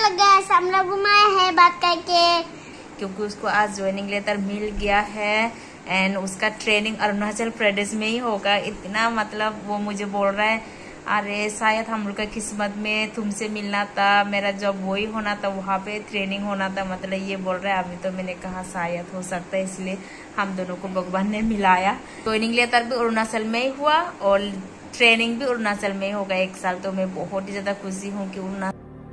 Gas हम लोग घुमाए हैं बात करके, क्योंकि उसको आज ज्वाइनिंग लेटर मिल गया है एंड उसका ट्रेनिंग अरुणाचल प्रदेश में ही होगा। इतना मतलब वो मुझे बोल रहा है, अरे शायद हम लोग का किस्मत में तुमसे मिलना था, मेरा जॉब वही होना था, वहाँ पे ट्रेनिंग होना था, मतलब ये बोल रहा है। अभी तो मैंने कहा शायद हो सकता है, इसलिए हम दोनों को भगवान ने मिलाया। ज्वाइनिंग लेटर भी अरुणाचल में ही हुआ और ट्रेनिंग भी अरुणाचल में ही होगा 1 साल। तो मैं बहुत ही ज्यादा खुशी हूँ कि अरुणाचल।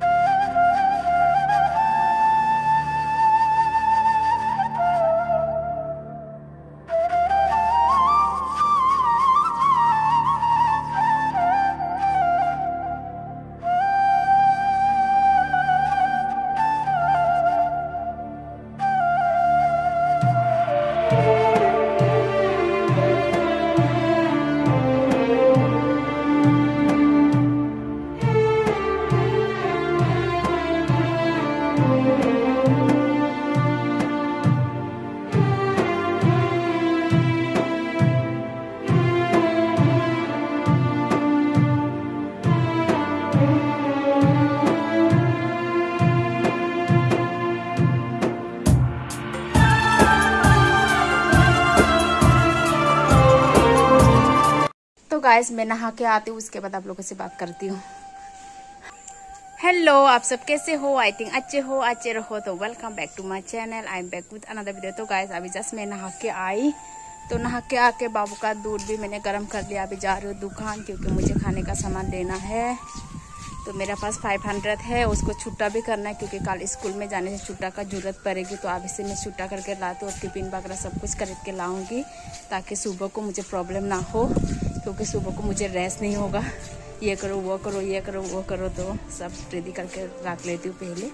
तो गाइस मैं नहा के आती हूँ, उसके बाद आप लोगों से बात करती हूँ। हेलो, आप सब कैसे हो? आई थिंक अच्छे हो, अच्छे रहो। तो welcome back to my channel, I am back with another video. तो गाइस अभी जस्ट मैं नहा के आई, तो नहा के आके बाबू का दूध भी मैंने गर्म कर लिया। अभी जा रही हूँ दुकान, क्योंकि मुझे खाने का सामान लेना है। तो मेरे पास 500 है, उसको छुट्टा भी करना है, क्योंकि कल स्कूल में जाने से छुट्टा का जरूरत पड़ेगी। तो अभी से मैं छुट्टा करके लाती हूँ और टिफिन वगैरह सब कुछ खरीद के लाऊंगी, ताकि सुबह को मुझे प्रॉब्लम ना हो, क्योंकि सुबह को मुझे रेस्ट नहीं होगा। ये करो वो करो, ये करो वो करो, तो सब रेडी करके रख लेती हूँ पहले।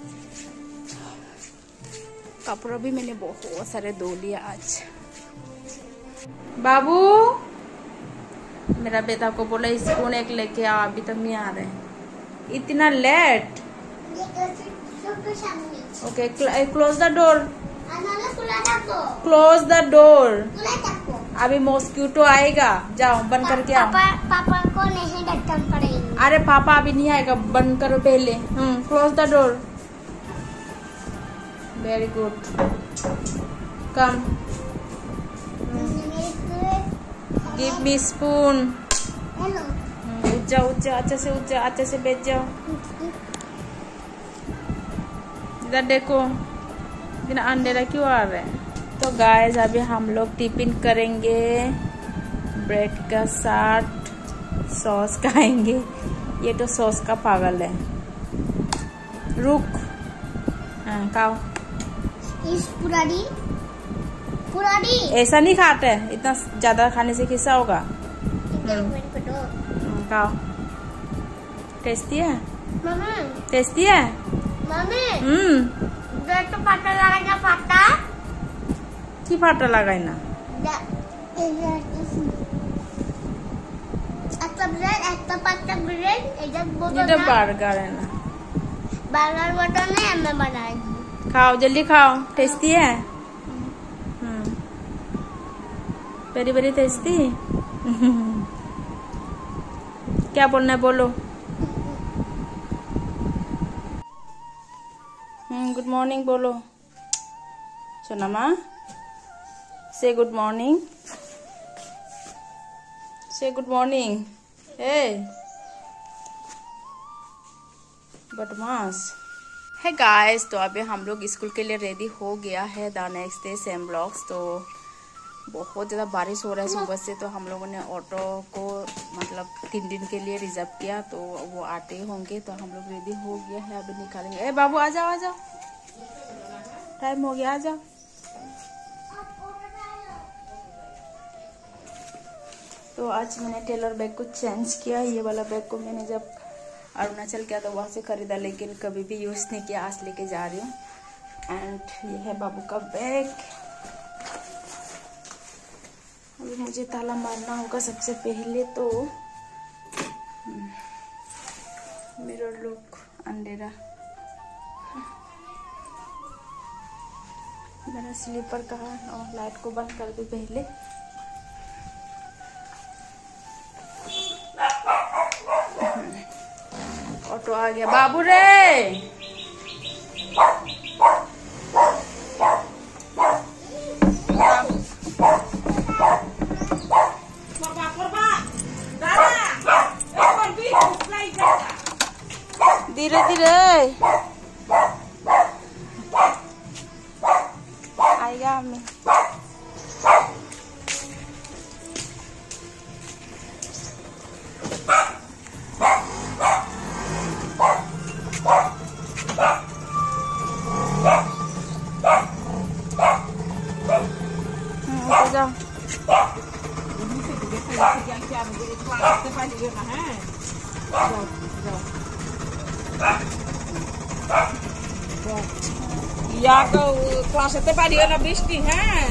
कपड़ा भी मैंने बहुत सारे धो लिया आज। बाबू, मेरा बेटा को बोला स्पून एक लेके आओ, अभी तक नहीं आ रहे हैं, इतना late. Okay, close the door, close the door. अभी मॉस्किटो आएगा, जाओ बंद करके आओ। पापा को नहीं ढक्कन पड़ेगी। अरे पापा अभी नहीं आएगा, बंद करो पहले। Close the door. Very good, come give me spoon. उठ जाओ, उठ जाओ, अच्छे से उठ जाओ, अच्छे से बैठ जाओ। इधर देखो, इतना अंधेरा क्यों आ रहा है? तो गाइस अभी हम लोग टिफिन करेंगे, ब्रेड का साथ सॉस खाएंगे। ये तो सॉस का पागल है। रुक, खाओ। पुरानी ऐसा नहीं खाते हैं, इतना ज्यादा खाने से कैसा होगा? खाओ। टेस्टी है? टेस्टी है? तो पाटा लगाएगा, पाटा की पाटा लगाए ना? बार्गर है ना? बार्गर बटन नहीं, मैं बनाएगी। खाओ जल्दी खाओ, टेस्टी है। Very very tasty. क्या बोलना है बोलो। गुड मॉर्निंग बोलो। Sonama, say good morning, say good morning. ए बदमाश है गाइस। तो अभी हम लोग स्कूल के लिए रेडी हो गया है। The next day same blogs. तो बहुत ज़्यादा बारिश हो रहा है सुबह से, तो हम लोगों ने ऑटो को मतलब 3 दिन के लिए रिजर्व किया, तो वो आते होंगे। तो हम लोग रेडी हो गया है, अभी निकालेंगे। ए बाबू आ जाओ, आ जाओ, टाइम हो गया, आ जाओ। तो आज मैंने टेलर बैग को चेंज किया। ये वाला बैग को मैंने जब अरुणाचल गया तो वहाँ से खरीदा, लेकिन कभी भी यूज़ नहीं किया, आज लेके जा रही हूँ। एंड ये है बाबू का बैग। अभी मुझे ताला मारना होगा सबसे पहले। तो मिरर लुक, अंधेरा, मेरा स्लीपर कहाँ? और लाइट को बंद कर दूं पहले। ऑटो आ गया। बाबू रे रे आएगा हमें। जाओ क्लास ना बृष्टि है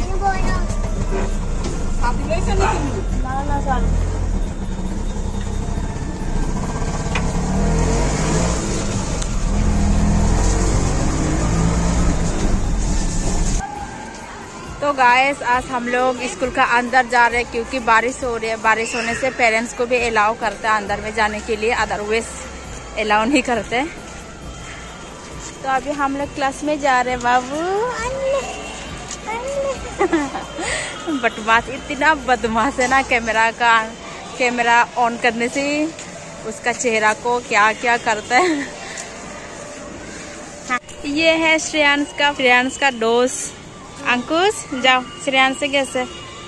तो गाइस आज हम लोग स्कूल का अंदर जा रहे हैं क्योंकि बारिश हो रही है। बारिश होने से पेरेंट्स को भी अलाउ करता है अंदर में जाने के लिए, अदरवाइज अलाउ नहीं करते। तो अभी हम लोग क्लास में जा रहे हैं। बाबू बदमाश, इतना बदमाश है ना, कैमरा ऑन करने से उसका चेहरा को क्या क्या करता है। ये है श्रेयांश का दोस्त अंकुश। जाओ श्रेयांश से कैसे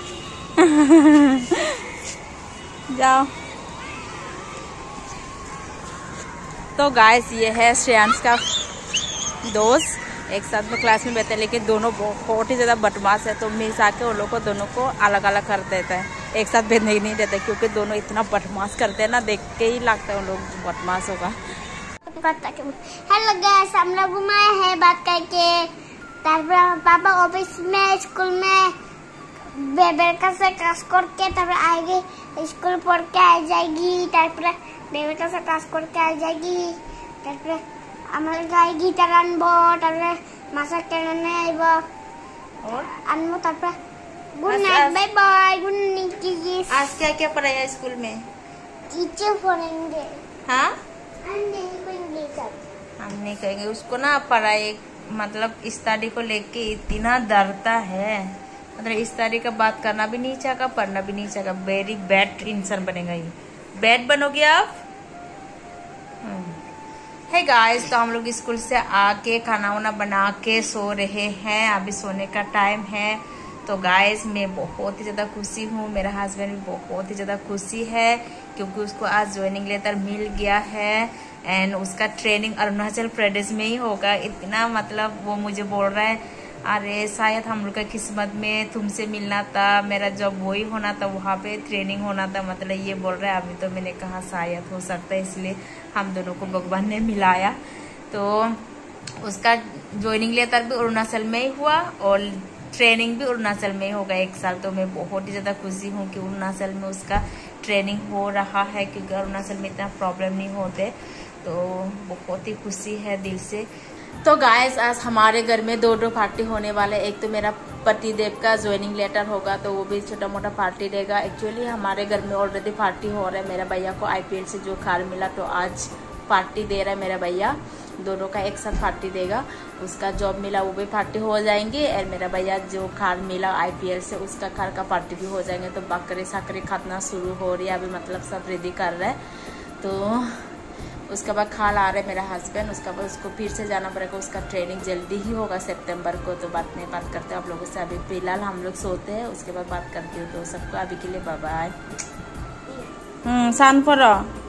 जाओ। तो गाइस ये है श्रेयांश का दोस्त, एक साथ में क्लास में बैठे, लेकिन दोनों बहुत ही ज्यादा बदमाश है। तो मिस आके उन लोग को दोनों को अलग अलग कर देता है, एक साथ बैठने ही नहीं देता, क्योंकि दोनों इतना बदमाश करते हैं ना, देख के ही लगता है उन लोग बदमाश होगा। हेलो गाइस, हम लोग घुमाए हैं बात करके। पापा ऑफिस में स्कूल में बेबेका से क्लास करके तब आएगी, स्कूल पढ़ के आ जाएगी। बेबेका से क्लास करके आ जाएगी, हमारे जाएगी तरन बो तब मासा करने आइबो और अनमो तब good night, bye bye, good night. आज क्या क्या पढ़ाया स्कूल में? टीचर पढ़ेंगे। हाँ हम नहीं कहेंगे उसको ना पढ़ाई, मतलब स्टडी को लेके इतना डरता है, मतलब स्टडी का बात करना भी नहीं चाहेगा, पढ़ना भी नहीं चाहेगा। वेरी बैड इंसान बनेगा ये। बैड बनोगे आप। हे गाइस, तो हम लोग स्कूल से आके खाना वाना बना के सो रहे हैं। अभी सोने का टाइम है। तो गाइस मैं बहुत ही ज़्यादा खुशी हूँ, मेरा हस्बैंड भी बहुत ही ज़्यादा खुशी है, क्योंकि उसको आज ज्वाइनिंग लेटर मिल गया है एंड उसका ट्रेनिंग अरुणाचल प्रदेश में ही होगा। इतना मतलब वो मुझे बोल रहा है, अरे शायद हम लोग का किस्मत में तुमसे मिलना था, मेरा जॉब वही होना था, वहाँ पे ट्रेनिंग होना था, मतलब ये बोल रहा है। अभी तो मैंने कहा शायद हो सकता है, इसलिए हम दोनों को भगवान ने मिलाया। तो उसका ज्वाइनिंग लेटर भी अरुणाचल में ही हुआ और ट्रेनिंग भी अरुणाचल में ही होगा 1 साल। तो मैं बहुत ही ज़्यादा खुशी हूँ कि अरुणाचल में उसका ट्रेनिंग हो रहा है, क्योंकि अरुणाचल में इतना प्रॉब्लम नहीं होते। तो बहुत ही खुशी है दिल से। तो गाइस आज हमारे घर में 2 पार्टी होने वाले। एक तो मेरा पतिदेव का ज्वाइनिंग लेटर होगा, तो वो भी छोटा मोटा पार्टी देगा। एक्चुअली हमारे घर में ऑलरेडी पार्टी हो रहा है। मेरा भैया को IPL से जो कार मिला, तो आज पार्टी दे रहा है मेरा भैया, दोनों का एक साथ पार्टी देगा। उसका जॉब मिला वो भी पार्टी हो जाएंगे, और मेरा भैया जो कार मिला IPL से उसका कार का पार्टी भी हो जाएंगे। तो बकरे साकरे खाना शुरू हो रही है अभी, मतलब सब रेडी कर रहा है। तो उसके बाद खाल आ रहे मेरा हस्बैंड, उसका बाद उसको फिर से जाना पड़ेगा। उसका ट्रेनिंग जल्दी ही होगा सितंबर को। तो बात करते हैं आप लोगों से। अभी फिलहाल हम लोग सोते हैं, उसके बाद बात करती हूँ। तो सबको अभी के लिए बाय बाय। सान पर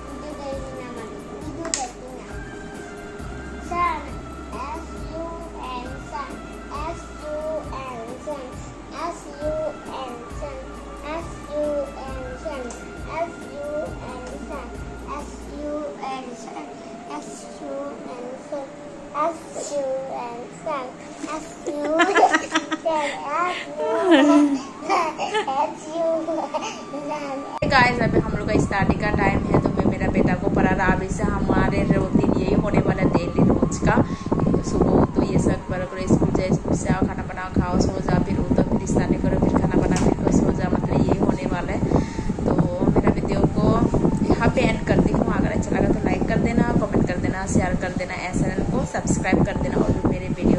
गाइस अभी हम लोग का स्टडी का टाइम है। तो मैं मेरा बेटा को पढ़ा रहा। अभी से हमारे रूटीन यही होने वाला डेली रोज का। सुबह तो ये सब करो, स्कूल जाए, स्कूल से आओ, खाना बनाओ, खाओ, सो जाओ, फिर उठो, फिर स्टडी करो, फिर खाना बना, फिर सो जाओ, मतलब यही होने वाला है। तो मेरा वीडियो को यहाँ पे एंड करती हूँ। अगर अच्छा लगा तो लाइक कर देना, कमेंट कर देना, शेयर कर देना, चैनल को सब्सक्राइब कर देना और मेरे वीडियो